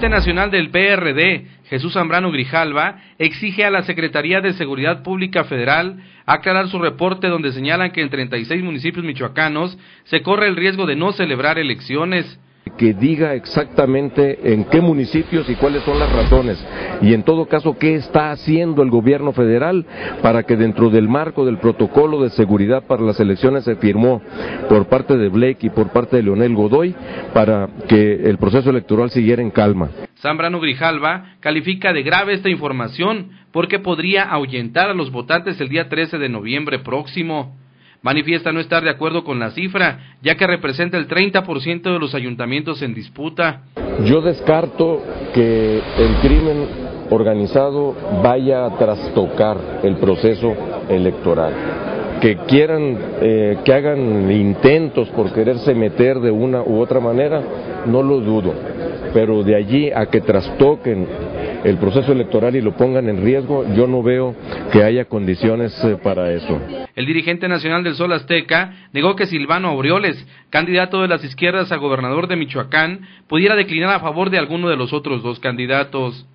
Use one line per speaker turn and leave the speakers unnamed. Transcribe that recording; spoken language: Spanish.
dirigente nacional del PRD, Jesús Zambrano Grijalva, exige a la Secretaría de Seguridad Pública Federal aclarar su reporte donde señalan que en 36 municipios michoacanos se corre el riesgo de no celebrar elecciones.
Que diga exactamente en qué municipios y cuáles son las razones, y en todo caso qué está haciendo el gobierno federal para que dentro del marco del protocolo de seguridad para las elecciones se firmó por parte de Blake y por parte de Leonel Godoy para que el proceso electoral siguiera en calma.
Zambrano Grijalva califica de grave esta información porque podría ahuyentar a los votantes el día 13 de noviembre próximo. Manifiesta no estar de acuerdo con la cifra, ya que representa el 30% de los ayuntamientos en disputa.
Yo descarto que el crimen organizado vaya a trastocar el proceso electoral. Que quieran, que hagan intentos por quererse meter de una u otra manera, no lo dudo, pero de allí a que trastoquen el proceso electoral y lo pongan en riesgo, yo no veo que haya condiciones para eso.
El dirigente nacional del Sol Azteca negó que Silvano Aureoles, candidato de las izquierdas a gobernador de Michoacán, pudiera declinar a favor de alguno de los otros dos candidatos.